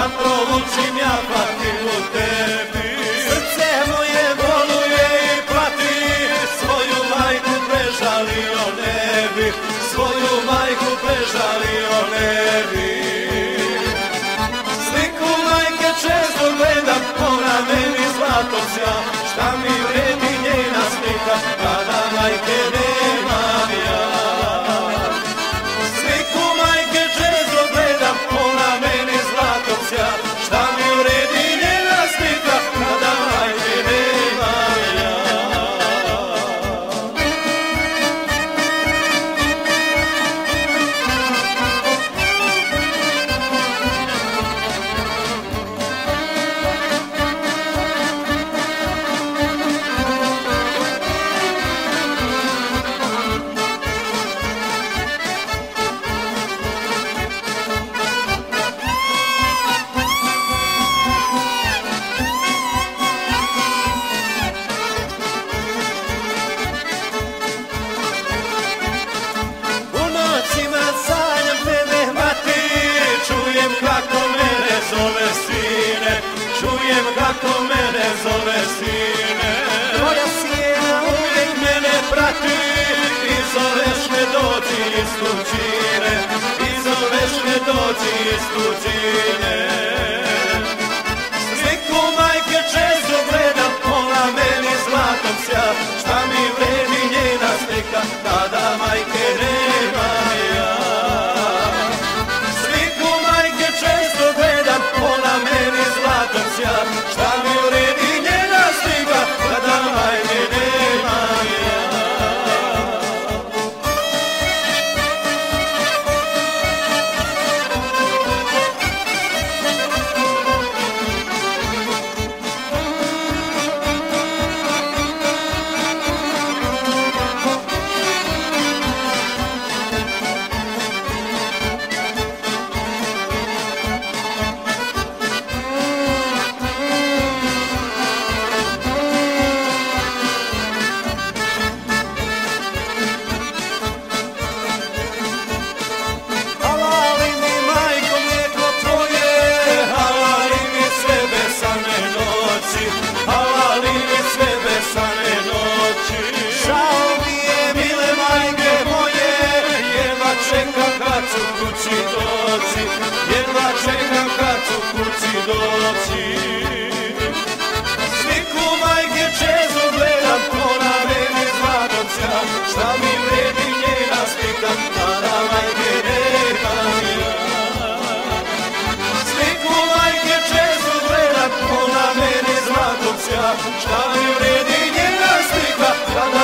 provučim ja patim u tebi. Srce moje boluje i pati, svoju majku prežalio ne bi, svoju majku prežalio ne bi. Sliku majke često gledam, ona meni zlato sja, šta mi vredi njena slika kada majke nemam ja. Sliku majke često gledam, ona meni zlato sja, šta mi vredi njena slika kada majke nemam ja. Čujem kako mene zove sine, tvoja sjena uvijek mene prati i zoveš me dođi iz tuđine, i zoveš me dođi iz tuđine. Sliku majke često gledam, ona meni zlatom sja, šta mi vredi njena slika kada majke nema ja. Sliku majke često gledam, ona meni zlatom sja, šta mi vredi njena slika kada majke nema ja. Jedva čekam kad ću kući doći. Sliku majke često gledam, ona meni zlatom sja, šta mi vredi njena slika kada majke nemam ja. Sliku majke često gledam, ona meni zlatom sja, šta mi vredi njena slika kada